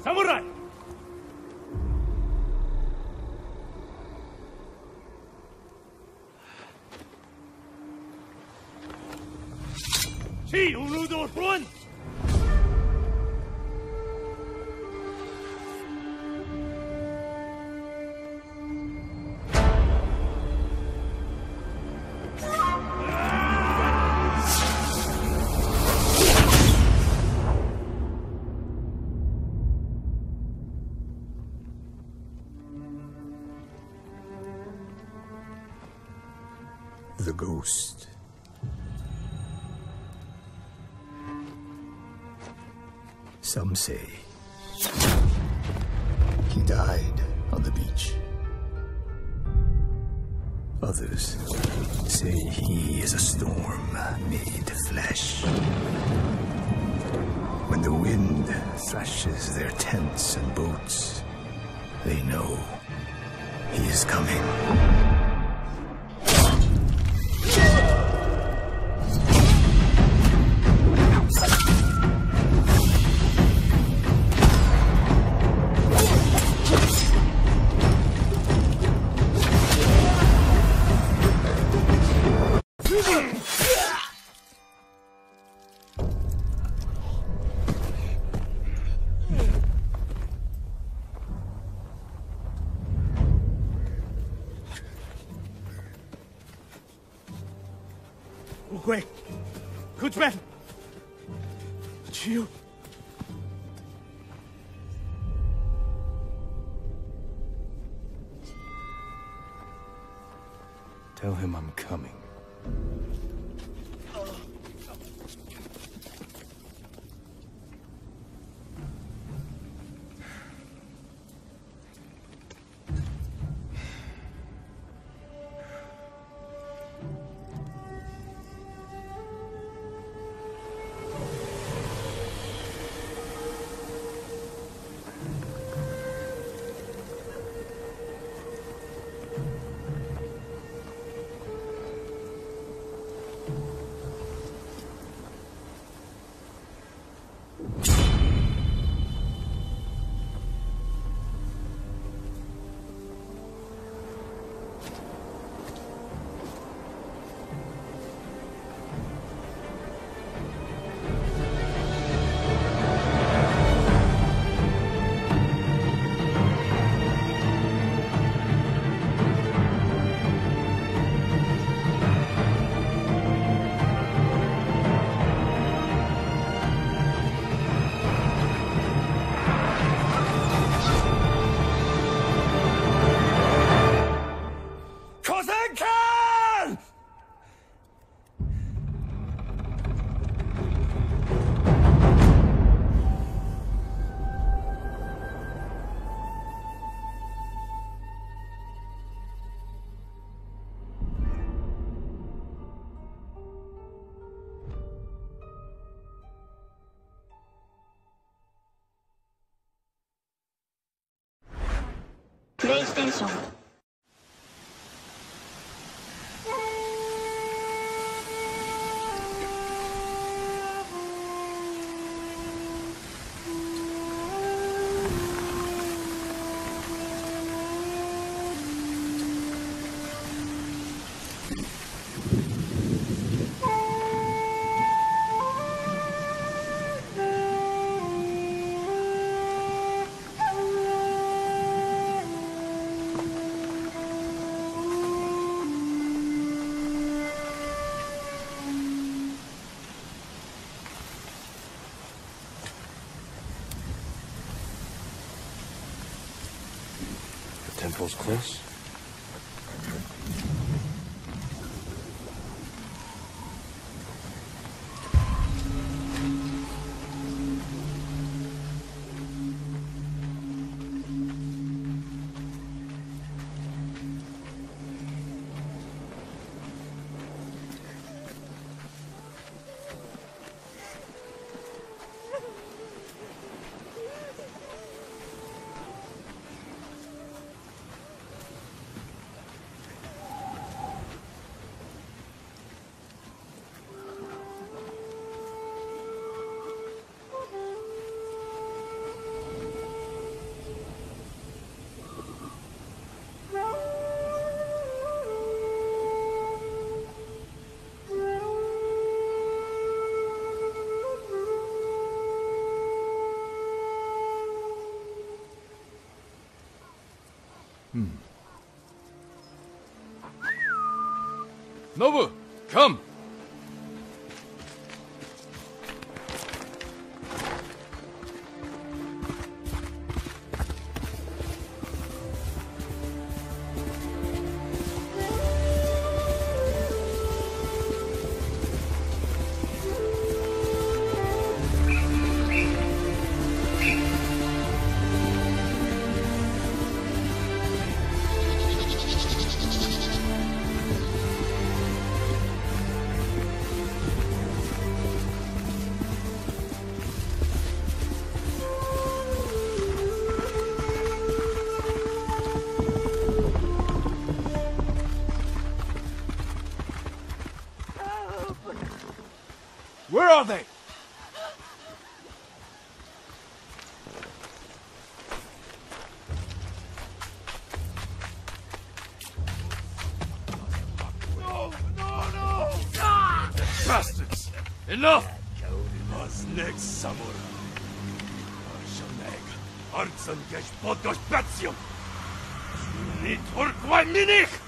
Samurai! See, Urudo front! The ghost. Some say he died on the beach. Others say he is a storm made flesh. When the wind thrashes their tents and boats, they know he is coming. Quick! Good man! It's you! Tell him I'm coming. PlayStation Temple's close. Nobu, come! Where are they? No! Ah! Bastards! Enough! Was next samurai? Arshoneg, Artsan gesh podgosh Betsium! Ni Turkwai Minich!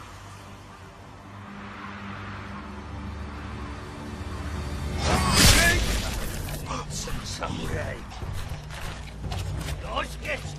Samurai! Dosh gesh!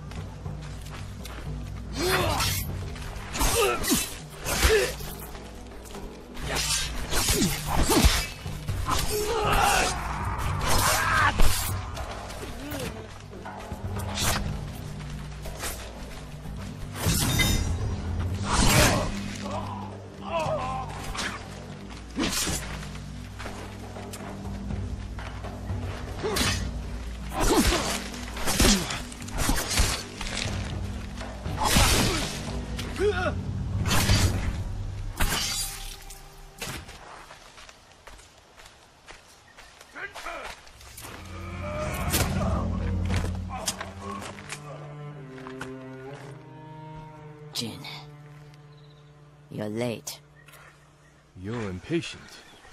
Jin, you're late. You're impatient.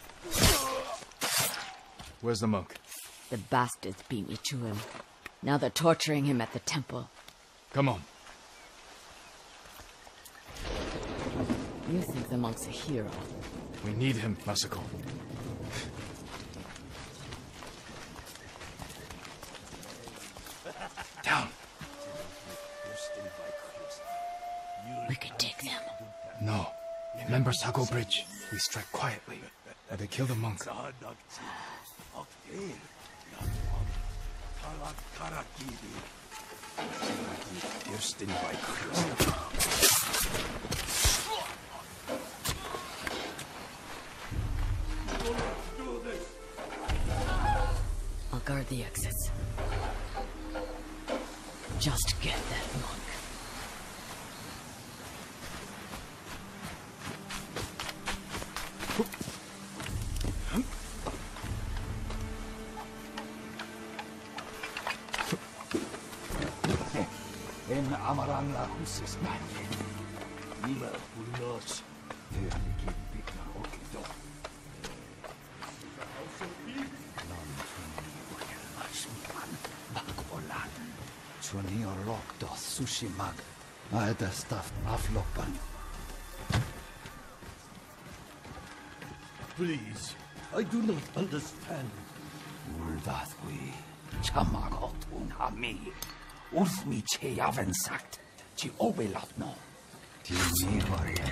Where's the monk? The bastards beat me to him. Now they're torturing him at the temple. Come on. You think the monk's a hero? We need him, Masako. Down. We could take them. No. Remember Sago Bridge? We strike quietly. Or they kill the monk. I'll guard the exits. Just get that monk. En amaran la husis manje. Ima ulos. Verlikid bigna okido. Chuni orok do Tsushima. Aeda stuff aflopan. Please, I do not understand. Uldathwi. Chamagotun hami. Ursmi cheyaven sagt. Chi obelatno. Ti mi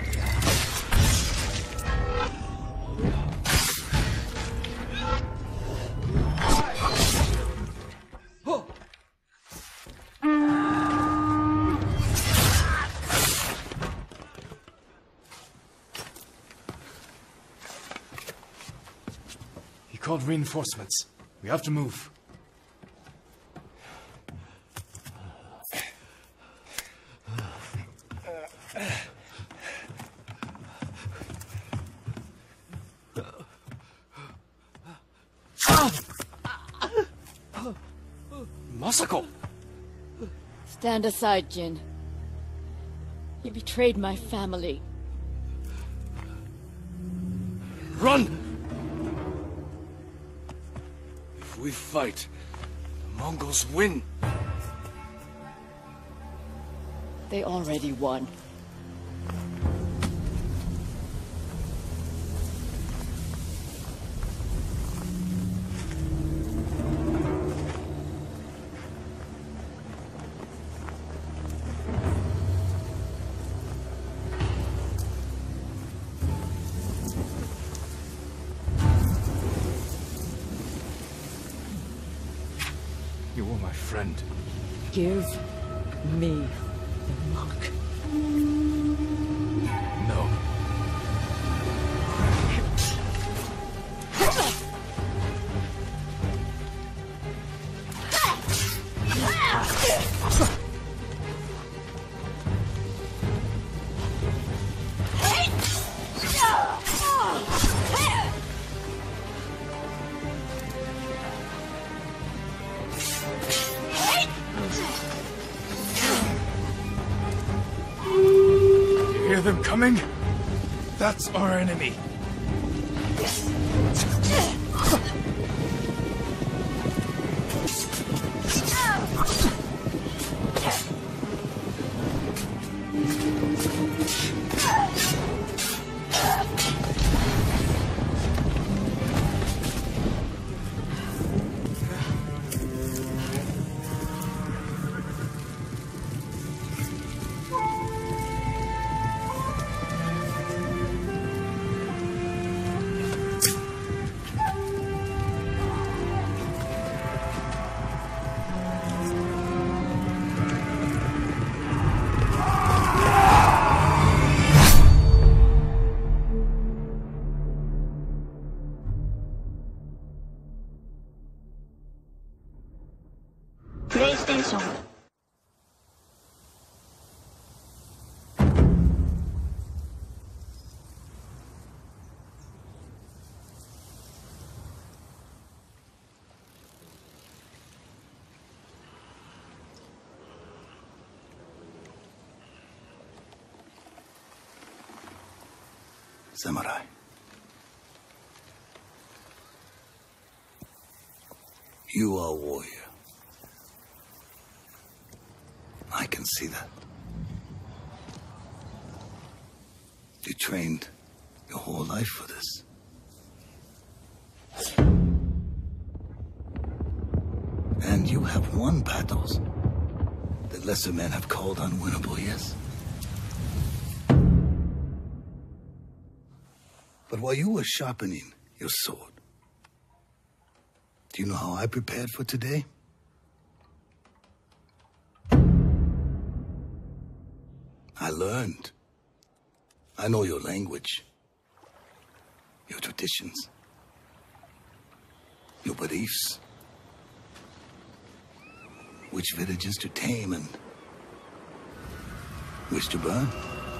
He called reinforcements. We have to move. Masako! Stand aside, Jin. You betrayed my family. Run! If we fight, the Mongols win. They already won. You were my friend. Give me the mark. No. Hear them coming? That's our enemy. PlayStation. Samurai. You are a warrior. I can see that. You trained your whole life for this. And you have won battles that lesser men have called unwinnable, yes? But while you were sharpening your sword, do you know how I prepared for today? I learned. I know your language, your traditions, your beliefs, which villages to tame and which to burn.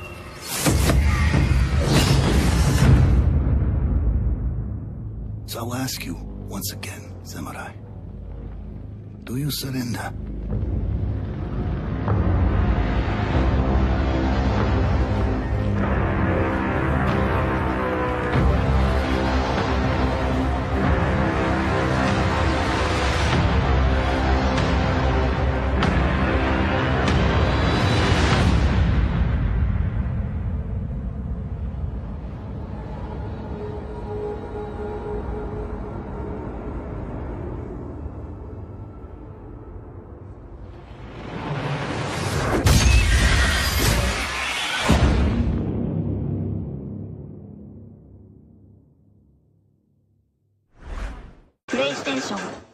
So I'll ask you once again, Samurai, do you surrender? PlayStation.